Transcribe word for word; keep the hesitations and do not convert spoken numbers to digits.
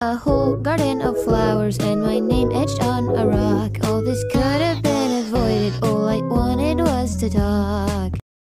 A whole garden of flowers and my name etched on a rock. All this could have been avoided, all I wanted was to talk.